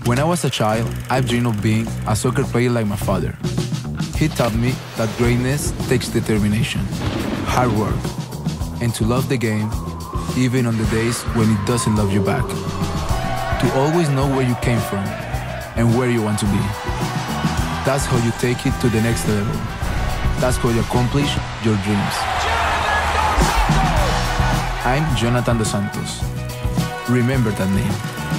When I was a child, I dreamed of being a soccer player like my father. He taught me that greatness takes determination, hard work, and to love the game, even on the days when it doesn't love you back. To always know where you came from and where you want to be. That's how you take it to the next level. That's how you accomplish your dreams. I'm Jonathan Dos Santos. Remember that name.